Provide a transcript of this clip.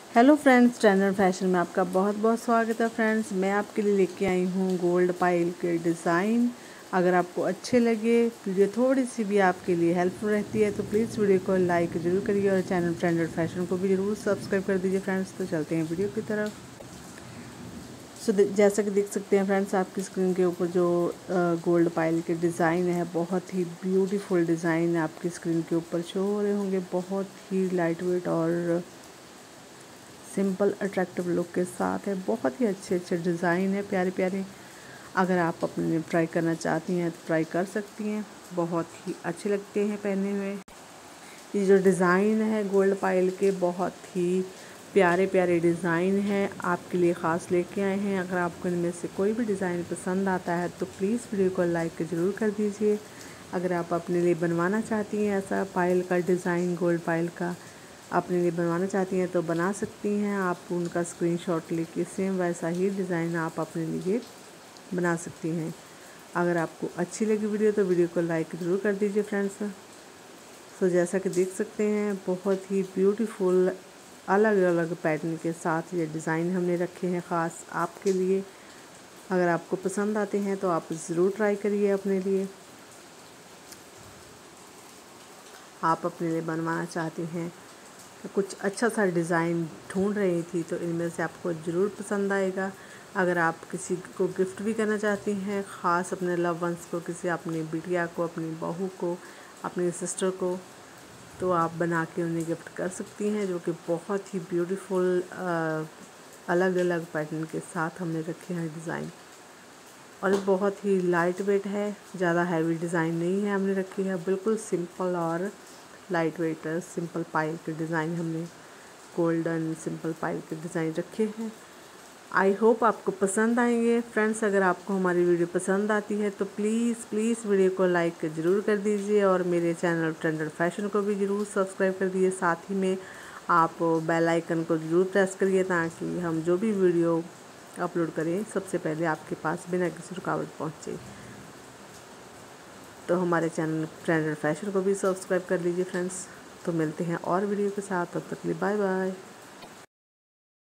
Hello friends, standard fashion में आपका बहुत बहुत स्वागत है। फ्रेंड्स, मैं आपके लिए लेके आई हूँ गोल्ड पाइल के डिज़ाइन। अगर आपको अच्छे लगे, वीडियो थोड़ी सी भी आपके लिए हेल्पफुल रहती है तो प्लीज़ वीडियो को लाइक ज़रूर करिए और चैनल स्टैंडर्ड फैशन को भी ज़रूर सब्सक्राइब कर दीजिए। फ्रेंड्स, तो चलते हैं वीडियो की तरफ। जैसा कि देख सकते हैं फ्रेंड्स, आपकी स्क्रीन के ऊपर जो गोल्ड पाइल के डिज़ाइन है, बहुत ही ब्यूटीफुल डिज़ाइन आपकी स्क्रीन के ऊपर शो हो रहे होंगे। बहुत ही लाइट वेट और सिंपल अट्रैक्टिव लुक के साथ है। बहुत ही अच्छे अच्छे डिज़ाइन है, प्यारे प्यारे। अगर आप अपने लिए ट्राई करना चाहती हैं तो ट्राई कर सकती हैं। बहुत ही अच्छे लगते हैं पहने हुए। ये जो डिज़ाइन है गोल्ड पाइल के, बहुत ही प्यारे प्यारे डिज़ाइन हैं, आपके लिए ख़ास लेके आए हैं। अगर आपको इनमें से कोई भी डिज़ाइन पसंद आता है तो प्लीज़ वीडियो को लाइक ज़रूर कर दीजिए। अगर आप अपने लिए बनवाना चाहती हैं ऐसा पायल का डिज़ाइन, गोल्ड पायल का अपने लिए बनवाना चाहती हैं तो बना सकती हैं। आप उनका स्क्रीनशॉट लेके सेम वैसा ही डिज़ाइन आप अपने लिए बना सकती हैं। अगर आपको अच्छी लगी वीडियो तो वीडियो को लाइक ज़रूर कर दीजिए फ्रेंड्स। तो जैसा कि देख सकते हैं, बहुत ही ब्यूटीफुल अलग अलग पैटर्न के साथ ये डिज़ाइन हमने रखे हैं ख़ास आपके लिए। अगर आपको पसंद आते हैं तो आप ज़रूर ट्राई करिए अपने लिए। आप अपने लिए बनवाना चाहती हैं तो कुछ अच्छा सा डिज़ाइन ढूंढ रही थी तो इनमें से आपको ज़रूर पसंद आएगा। अगर आप किसी को गिफ्ट भी करना चाहती हैं, ख़ास अपने लव वंस को, किसी अपनी बिटिया को, अपनी बहू को, अपनी सिस्टर को, तो आप बना के उन्हें गिफ्ट कर सकती हैं। जो कि बहुत ही ब्यूटीफुल अलग अलग पैटर्न के साथ हमने रखे हैं डिज़ाइन। और बहुत ही लाइट वेट है, ज़्यादा हैवी डिज़ाइन नहीं है हमने रखी है। बिल्कुल सिंपल और लाइट वेट सिंपल पाइल के डिज़ाइन हमने गोल्डन सिंपल पाइल के डिज़ाइन रखे हैं। आई होप आपको पसंद आएंगे फ्रेंड्स। अगर आपको हमारी वीडियो पसंद आती है तो प्लीज़ वीडियो को लाइक ज़रूर कर दीजिए और मेरे चैनल स्टैंडर्ड फैशन को भी ज़रूर सब्सक्राइब कर दीजिए। साथ ही में आप बेल आइकन को ज़रूर प्रेस करिए ताकि हम जो भी वीडियो अपलोड करें सबसे पहले आपके पास बिना किसी रुकावट पहुँचे। तो हमारे चैनल स्टैंडर्ड फैशन को भी सब्सक्राइब कर लीजिए फ्रेंड्स। तो मिलते हैं और वीडियो के साथ, तब तक के लिए बाय बाय।